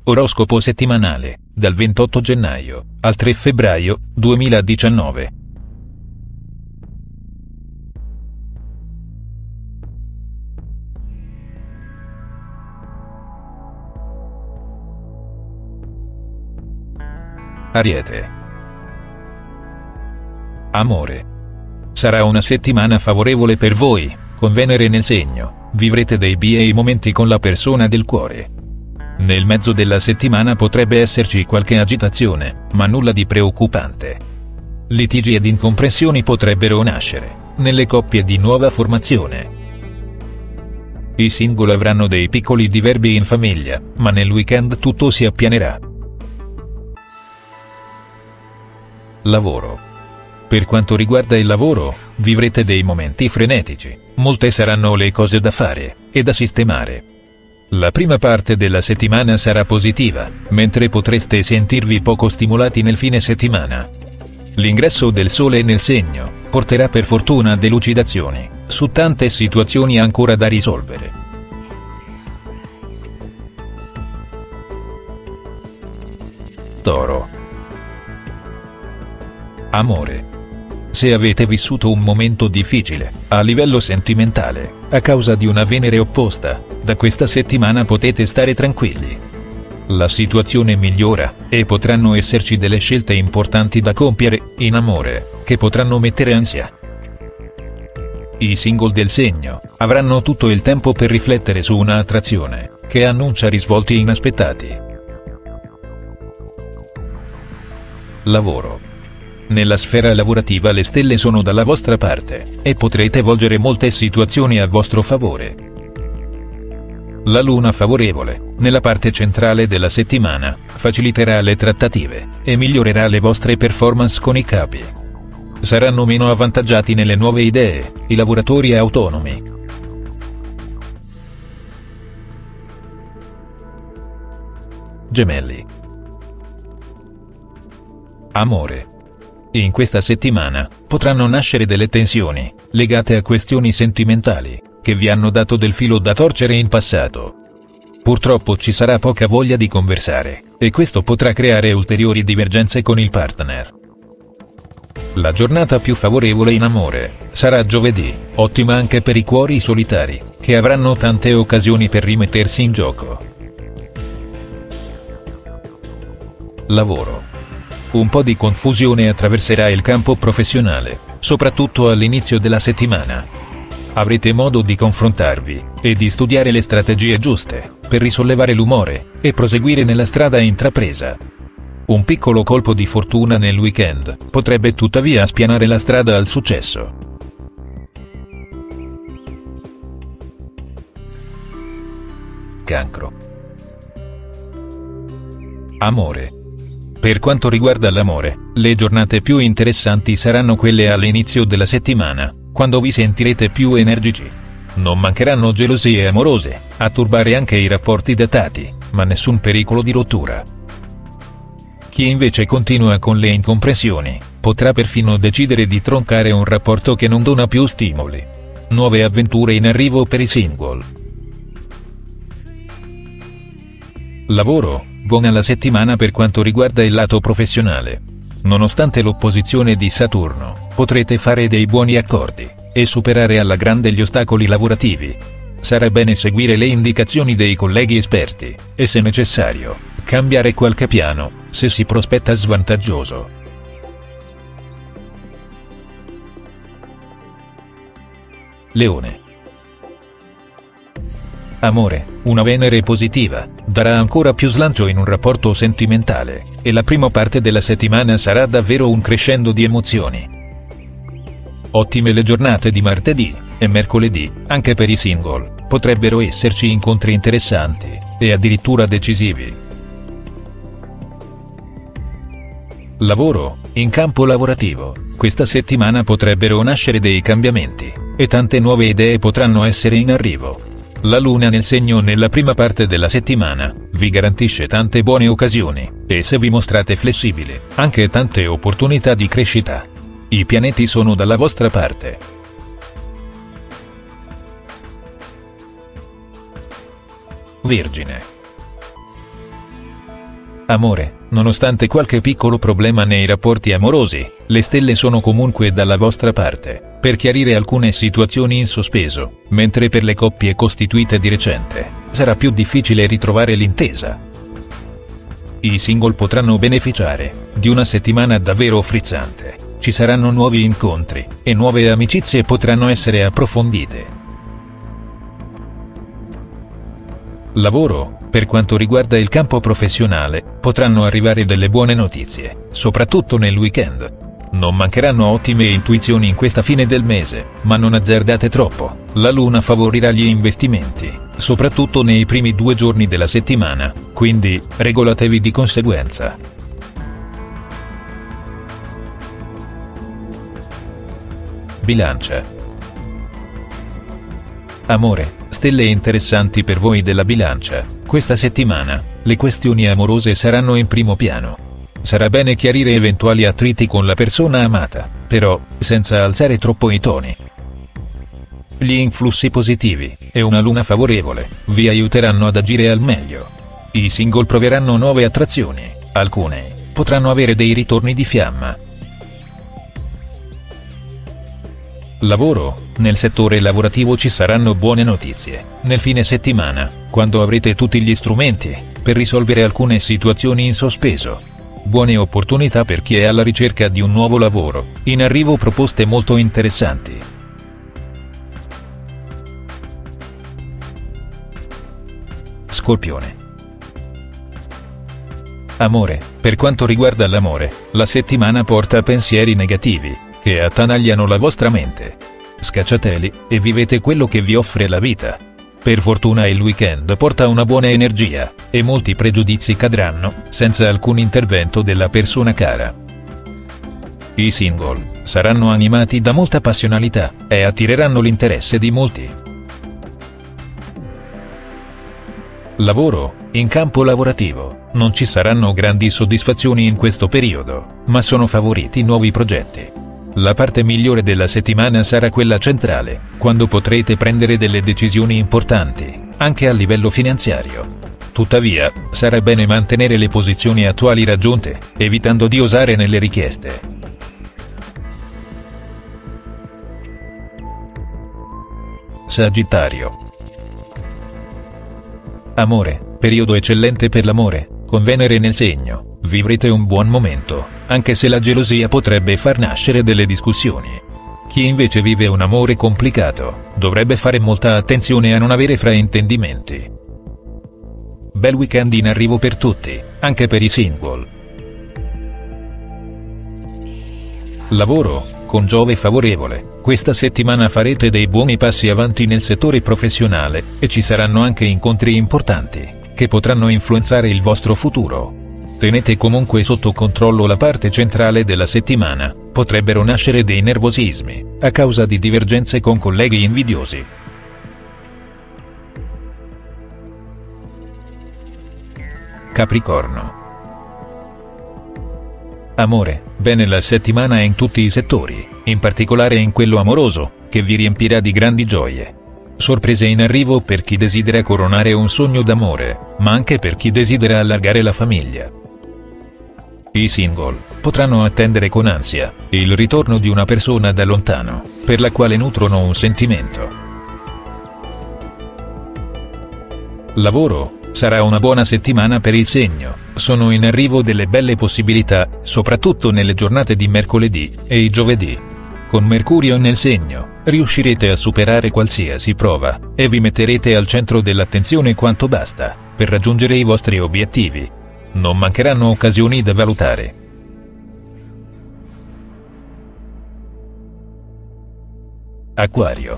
Oroscopo settimanale, dal 28 gennaio al 3 febbraio 2019. Ariete. Amore. Sarà una settimana favorevole per voi, con Venere nel segno, vivrete dei bei momenti con la persona del cuore. Nel mezzo della settimana potrebbe esserci qualche agitazione, ma nulla di preoccupante. Litigi ed incomprensioni potrebbero nascere nelle coppie di nuova formazione. I single avranno dei piccoli diverbi in famiglia, ma nel weekend tutto si appianerà. Lavoro. Per quanto riguarda il lavoro, vivrete dei momenti frenetici, molte saranno le cose da fare e da sistemare. La prima parte della settimana sarà positiva, mentre potreste sentirvi poco stimolati nel fine settimana. L'ingresso del Sole nel segno porterà per fortuna delucidazioni su tante situazioni ancora da risolvere. Toro. Amore. Se avete vissuto un momento difficile, a livello sentimentale, a causa di una Venere opposta, da questa settimana potete stare tranquilli. La situazione migliora, e potranno esserci delle scelte importanti da compiere, in amore, che potranno mettere ansia. I single del segno avranno tutto il tempo per riflettere su una attrazione, che annuncia risvolti inaspettati. Lavoro. Nella sfera lavorativa le stelle sono dalla vostra parte, e potrete volgere molte situazioni a vostro favore. La luna favorevole, nella parte centrale della settimana, faciliterà le trattative, e migliorerà le vostre performance con i capi. Saranno meno avvantaggiati nelle nuove idee i lavoratori autonomi. Gemelli. Amore. In questa settimana potranno nascere delle tensioni legate a questioni sentimentali che vi hanno dato del filo da torcere in passato. Purtroppo ci sarà poca voglia di conversare, e questo potrà creare ulteriori divergenze con il partner. La giornata più favorevole in amore sarà giovedì, ottima anche per i cuori solitari, che avranno tante occasioni per rimettersi in gioco. Lavoro. Un po' di confusione attraverserà il campo professionale, soprattutto all'inizio della settimana. Avrete modo di confrontarvi e di studiare le strategie giuste per risollevare l'umore e proseguire nella strada intrapresa. Un piccolo colpo di fortuna nel weekend potrebbe tuttavia spianare la strada al successo. Cancro. Amore. Per quanto riguarda l'amore, le giornate più interessanti saranno quelle all'inizio della settimana, quando vi sentirete più energici. Non mancheranno gelosie amorose a turbare anche i rapporti datati, ma nessun pericolo di rottura. Chi invece continua con le incomprensioni, potrà perfino decidere di troncare un rapporto che non dona più stimoli. Nuove avventure in arrivo per i single. Lavoro. Buona la settimana per quanto riguarda il lato professionale. Nonostante l'opposizione di Saturno, potrete fare dei buoni accordi e superare alla grande gli ostacoli lavorativi. Sarà bene seguire le indicazioni dei colleghi esperti e, se necessario, cambiare qualche piano se si prospetta svantaggioso. Leone. Amore. Una Venere positiva darà ancora più slancio in un rapporto sentimentale, e la prima parte della settimana sarà davvero un crescendo di emozioni. Ottime le giornate di martedì e mercoledì, anche per i single, potrebbero esserci incontri interessanti e addirittura decisivi. Lavoro. In campo lavorativo, questa settimana potrebbero nascere dei cambiamenti, e tante nuove idee potranno essere in arrivo. La luna nel segno nella prima parte della settimana vi garantisce tante buone occasioni, e se vi mostrate flessibili, anche tante opportunità di crescita. I pianeti sono dalla vostra parte. Vergine. Amore, nonostante qualche piccolo problema nei rapporti amorosi, le stelle sono comunque dalla vostra parte, per chiarire alcune situazioni in sospeso, mentre per le coppie costituite di recente, sarà più difficile ritrovare l'intesa. I single potranno beneficiare di una settimana davvero frizzante, ci saranno nuovi incontri, e nuove amicizie potranno essere approfondite. Lavoro, per quanto riguarda il campo professionale, potranno arrivare delle buone notizie, soprattutto nel weekend. Non mancheranno ottime intuizioni in questa fine del mese, ma non azzardate troppo, la luna favorirà gli investimenti, soprattutto nei primi 2 giorni della settimana, quindi regolatevi di conseguenza. Bilancia. Amore, stelle interessanti per voi della Bilancia, questa settimana, le questioni amorose saranno in primo piano. Sarà bene chiarire eventuali attriti con la persona amata, però, senza alzare troppo i toni. Gli influssi positivi, e una luna favorevole, vi aiuteranno ad agire al meglio. I single proveranno nuove attrazioni, alcune potranno avere dei ritorni di fiamma. Lavoro, nel settore lavorativo ci saranno buone notizie, nel fine settimana, quando avrete tutti gli strumenti, per risolvere alcune situazioni in sospeso. Buone opportunità per chi è alla ricerca di un nuovo lavoro, in arrivo proposte molto interessanti. Scorpione. Amore, per quanto riguarda l'amore, la settimana porta pensieri negativi, che attanagliano la vostra mente. Scacciateli, e vivete quello che vi offre la vita. Per fortuna il weekend porta una buona energia, e molti pregiudizi cadranno, senza alcun intervento della persona cara. I single saranno animati da molta passionalità, e attireranno l'interesse di molti. Lavoro, in campo lavorativo, non ci saranno grandi soddisfazioni in questo periodo, ma sono favoriti nuovi progetti. La parte migliore della settimana sarà quella centrale, quando potrete prendere delle decisioni importanti, anche a livello finanziario. Tuttavia, sarà bene mantenere le posizioni attuali raggiunte, evitando di osare nelle richieste. Sagittario. Amore, periodo eccellente per l'amore, con Venere nel segno, vivrete un buon momento, anche se la gelosia potrebbe far nascere delle discussioni. Chi invece vive un amore complicato, dovrebbe fare molta attenzione a non avere fraintendimenti. Bel weekend in arrivo per tutti, anche per i single. Lavoro, con Giove favorevole, questa settimana farete dei buoni passi avanti nel settore professionale, e ci saranno anche incontri importanti, che potranno influenzare il vostro futuro. Tenete comunque sotto controllo la parte centrale della settimana, potrebbero nascere dei nervosismi, a causa di divergenze con colleghi invidiosi. Capricorno. Amore, bene la settimana in tutti i settori, in particolare in quello amoroso, che vi riempirà di grandi gioie. Sorprese in arrivo per chi desidera coronare un sogno d'amore, ma anche per chi desidera allargare la famiglia. I single potranno attendere con ansia il ritorno di una persona da lontano, per la quale nutrono un sentimento. Lavoro, sarà una buona settimana per il segno, sono in arrivo delle belle possibilità, soprattutto nelle giornate di mercoledì e i giovedì. Con Mercurio nel segno, riuscirete a superare qualsiasi prova, e vi metterete al centro dell'attenzione quanto basta, per raggiungere i vostri obiettivi. Non mancheranno occasioni da valutare. Acquario.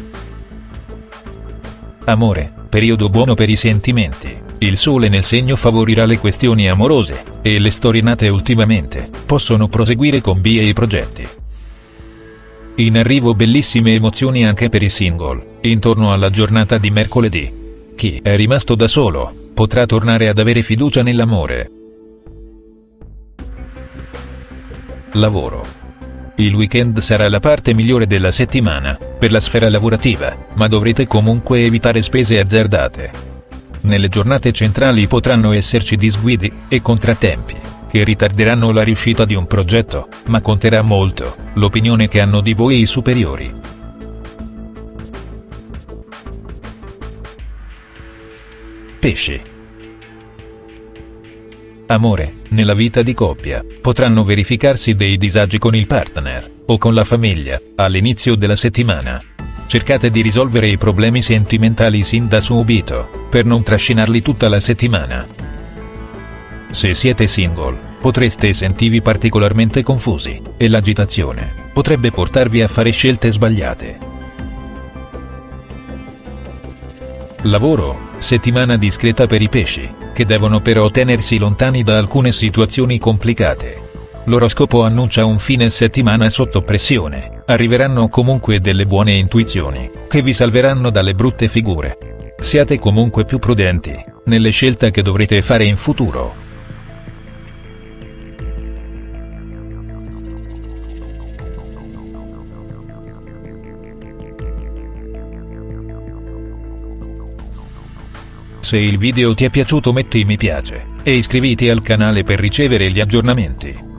Amore, periodo buono per i sentimenti. Il sole nel segno favorirà le questioni amorose, e le storie nate ultimamente possono proseguire con vie e progetti. In arrivo bellissime emozioni anche per i single, intorno alla giornata di mercoledì. Chi è rimasto da solo potrà tornare ad avere fiducia nell'amore. Lavoro. Il weekend sarà la parte migliore della settimana, per la sfera lavorativa, ma dovrete comunque evitare spese azzardate. Nelle giornate centrali potranno esserci disguidi e contrattempi che ritarderanno la riuscita di un progetto, ma conterà molto l'opinione che hanno di voi i superiori. Pesci. Amore, nella vita di coppia, potranno verificarsi dei disagi con il partner, o con la famiglia, all'inizio della settimana. Cercate di risolvere i problemi sentimentali sin da subito, per non trascinarli tutta la settimana. Se siete single, potreste sentirvi particolarmente confusi, e l'agitazione potrebbe portarvi a fare scelte sbagliate. Lavoro, settimana discreta per i pesci, che devono però tenersi lontani da alcune situazioni complicate. L'oroscopo annuncia un fine settimana sotto pressione, arriveranno comunque delle buone intuizioni, che vi salveranno dalle brutte figure. Siate comunque più prudenti nelle scelte che dovrete fare in futuro. Se il video ti è piaciuto metti mi piace, e iscriviti al canale per ricevere gli aggiornamenti.